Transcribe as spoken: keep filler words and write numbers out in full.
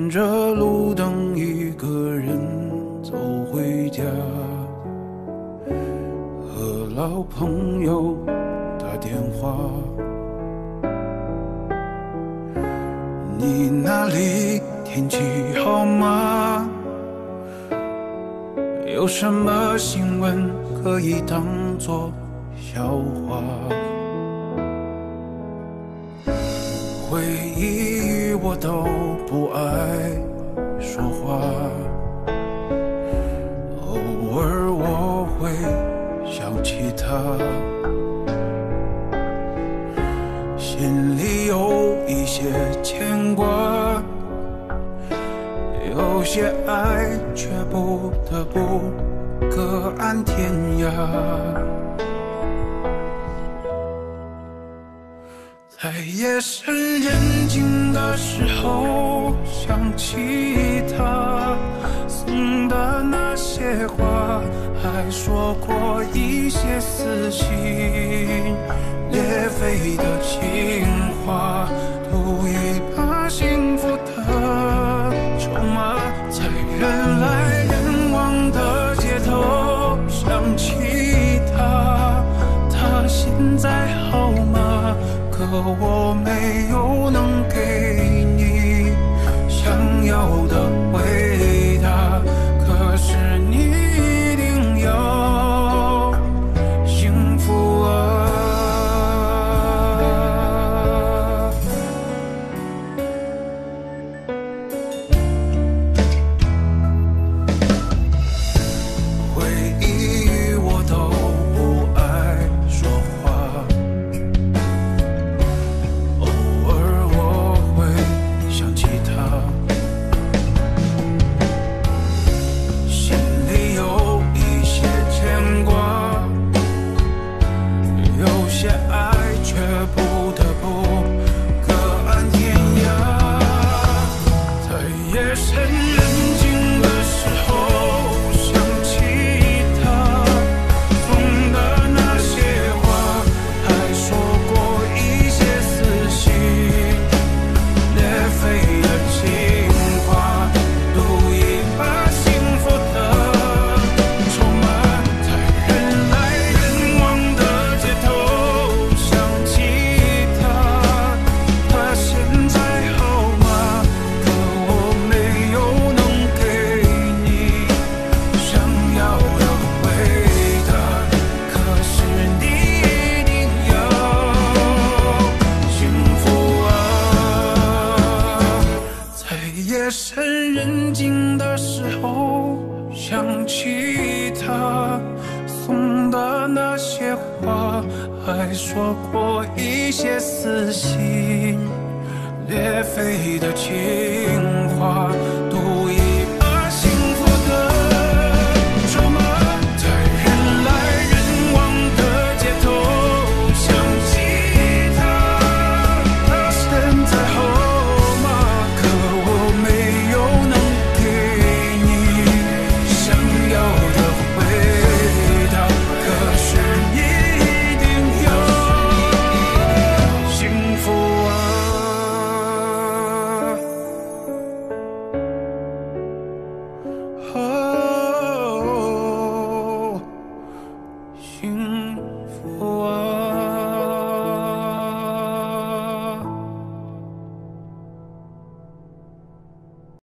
沿着路灯，一个人走回家，和老朋友打电话。你那里天气好吗？有什么新闻可以当作笑话？回忆我都不爱说话，偶尔我会想起他，心里有一些牵挂，有些爱却不得不各安天涯。在夜深人静的时候，想起他送的那些话，还说过一些撕心裂肺的情话，赌一把幸福的筹码，在人来人往的街头想起他，他现在好吗？可我没有能给你想要的回答，可是你一定要幸福啊。回忆我都不爱说话，偶尔我会想起他，心里有一些牵挂，有些爱却不得不各安天涯。在夜深人静的时候，想起他送的那些话，还说过一些撕心裂肺的情话，赌一把幸福的筹码，在人来人往的街头想起他，他现在好吗？可我没有能给你想要的回答，可是你一定要幸福啊。在夜深人静的时候，想起他送的那些话，还说过一些撕心裂肺的情话，